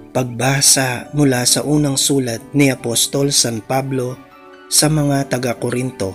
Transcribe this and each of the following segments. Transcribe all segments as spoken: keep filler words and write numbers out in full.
Pagbasa mula sa unang sulat ni Apostol San Pablo sa mga taga-Korinto.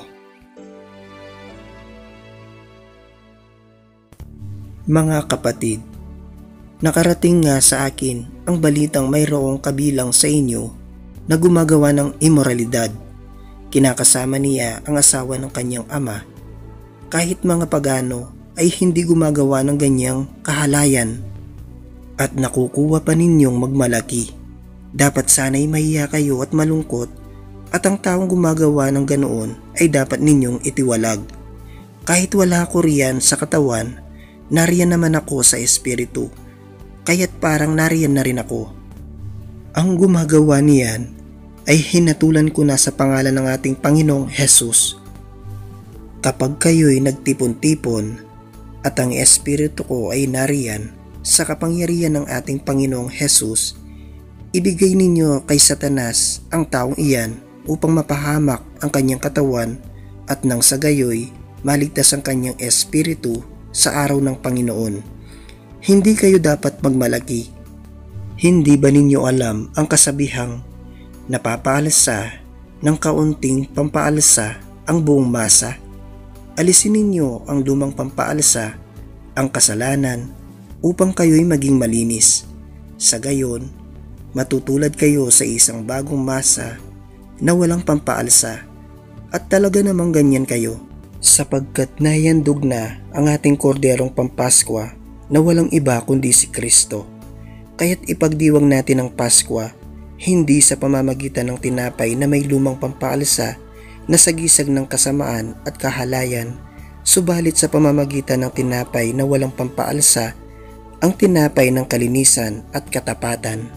Mga kapatid, nakarating nga sa akin ang balitang mayroong kabilang sa inyo na gumagawa ng imoralidad. Kinakasama niya ang asawa ng kanyang ama. Kahit mga pagano ay hindi gumagawa ng ganyang kahalayan at nakukuha pa ninyong magmalaki. Dapat sana'y mahiya kayo at malungkot, at ang taong gumagawa ng ganoon ay dapat ninyong itiwalag. Kahit wala ako riyan sa katawan, nariyan naman ako sa espiritu, kaya't parang nariyan na rin ako. Ang gumagawa niyan ay hinatulan ko na sa pangalan ng ating Panginoong Hesus. Kapag kayo'y nagtipon-tipon at ang espiritu ko ay nariyan sa kapangyarihan ng ating Panginoong Hesus, ibigay ninyo kay Satanas ang taong iyan upang mapahamak ang kanyang katawan at nang sa gayoy maligtas ang kanyang espiritu sa araw ng Panginoon. Hindi kayo dapat magmalaki. Hindi ba ninyo alam ang kasabihang napapaalsa ng kaunting pampaalsa ang buong masa? Alisin ninyo ang lumang pampaalsa, ang kasalanan, upang kayo'y maging malinis. Sa gayon, matutulad kayo sa isang bagong masa na walang pampaalsa, at talaga namang ganyan kayo, sapagkat naihandog na ang ating korderong pampaskwa na walang iba kundi si Kristo. Kaya't ipagdiwang natin ang Paskwa, hindi sa pamamagitan ng tinapay na may lumang pampaalsa na sagisag ng kasamaan at kahalayan, subalit sa pamamagitan ng tinapay na walang pampaalsa, ang tinapay ng kalinisan at katapatan.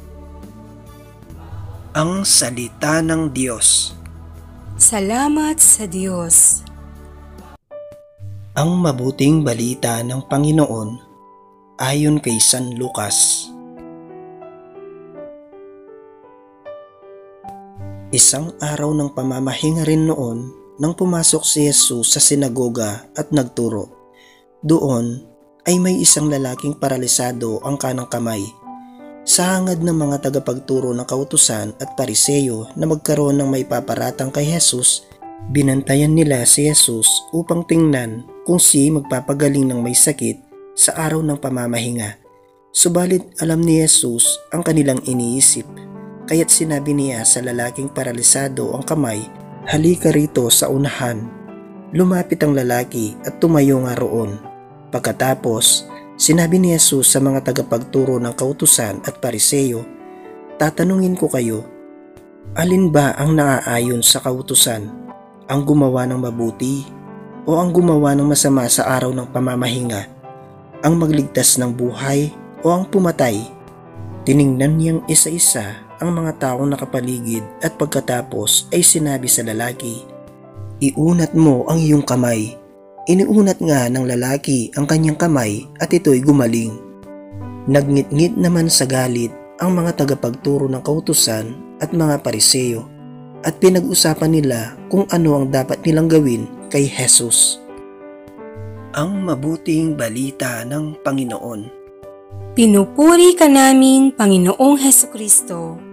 Ang salita ng Diyos. Salamat sa Diyos. Ang mabuting balita ng Panginoon ayon kay San Lucas. Isang araw ng pamamahinga rin noon nang pumasok si Jesus sa sinagoga at nagturo. Doon ay may isang lalaking paralisado ang kanang kamay. Sa hangad ng mga tagapagturo ng kautusan at pariseyo na magkaroon ng may paparatang kay Jesus, binantayan nila si Jesus upang tingnan kung si magpapagaling ng may sakit sa araw ng pamamahinga. Subalit alam ni Jesus ang kanilang iniisip, kaya't sinabi niya sa lalaking paralisado ang kamay, "Halika rito sa unahan." Lumapit ang lalaki at tumayo nga roon. Pagkatapos, sinabi ni Jesus sa mga tagapagturo ng kautusan at pariseyo, "Tatanungin ko kayo, alin ba ang naaayon sa kautusan? Ang gumawa ng mabuti o ang gumawa ng masama sa araw ng pamamahinga? Ang magligtas ng buhay o ang pumatay?" Tiningnan niyang isa-isa ang mga taong nakapaligid at pagkatapos ay sinabi sa lalaki, "Iunat mo ang iyong kamay." Iniunat nga ng lalaki ang kanyang kamay at ito'y gumaling. Nagngit-ngit naman sa galit ang mga tagapagturo ng kautusan at mga pariseyo at pinag-usapan nila kung ano ang dapat nilang gawin kay Jesus. Ang mabuting balita ng Panginoon. Pinupuri ka namin, Panginoong Hesukristo.